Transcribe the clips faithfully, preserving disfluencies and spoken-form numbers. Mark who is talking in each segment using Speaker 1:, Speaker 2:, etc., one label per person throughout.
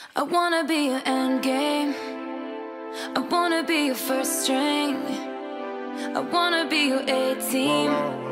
Speaker 1: I wanna be your endgame. I wanna be your first string. I wanna be your A-team.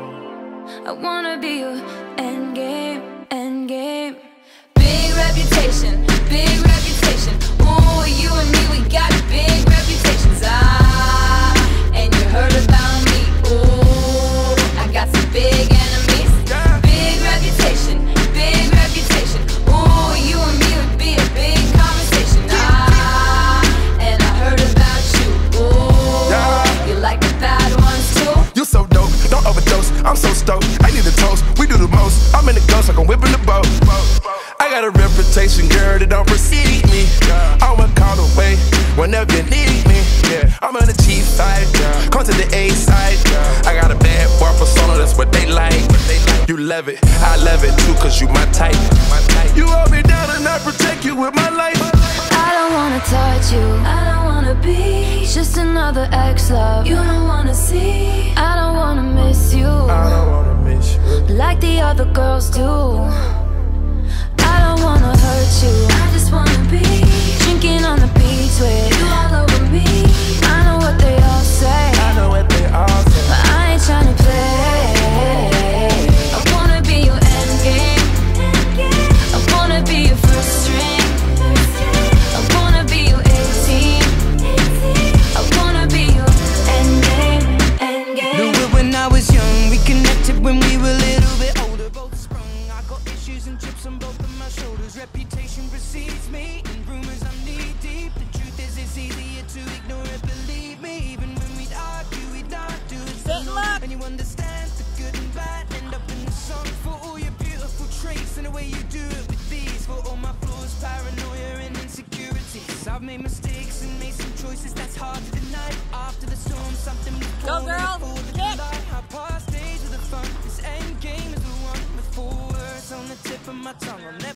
Speaker 1: I wanna be your endgame, endgame. Big reputation, big reputation. Ooh, you and me, we got big reputations. Ah, and you heard about me. Ooh, I got some big enemies. Big reputation, big reputation. Ooh, you and me would be a big conversation. Ah, and I heard about you. Ooh, you like the bad ones too?
Speaker 2: You so dope, don't overdose. I'm so stoked, I need a toast. We do the most, I'm in the ghost like I'm whipping the boat. I got a reputation, girl, that don't precede me. I'ma call away whenever you need me. I'm on the G side, come to the A side. I got a bad boy persona, that's what they like. You love it, I love it too, cause you my type. You hold me down and I protect you with my life.
Speaker 1: I don't wanna touch you, I don't wanna be just another ex-love you don't wanna see. I don't wanna miss you,
Speaker 2: I don't wanna miss you
Speaker 1: like the other girls do. I don't wanna hurt you, I just wanna be drinking on the beach with you all over me. I know what they all say,
Speaker 2: I know what they all say,
Speaker 1: but I ain't tryna play. I wanna be your endgame. I wanna be your first string. I wanna be your A-team. I wanna be your endgame, endgame.
Speaker 3: Knew it when I was young, we connected when we were a little bit older. Both sprung, I got issues and chips on both of my shoulders. Reputation precedes me, and rumors I'm knee deep. The truth is it's easier to ignore it, believe me. Even when we'd argue, we'd not do it for love. And you understand the good and bad, end up in the song. For all your beautiful traits and the way you do it with these. For all my flaws, paranoia and insecurities. I've made mistakes and made some choices that's hard to deny. After the storm, something was born. Go girl, kick! Our past days were the fun. This end game is the one with four words on the tip of my tongue. I'll never